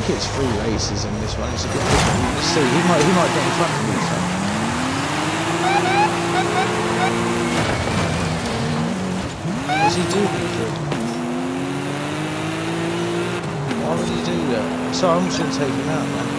think it's 3 races in this one. It's a bit different. Let's see. He might get in front of me. So. What does he do? Why would he do that? Sorry, I'm just going to take him out, man.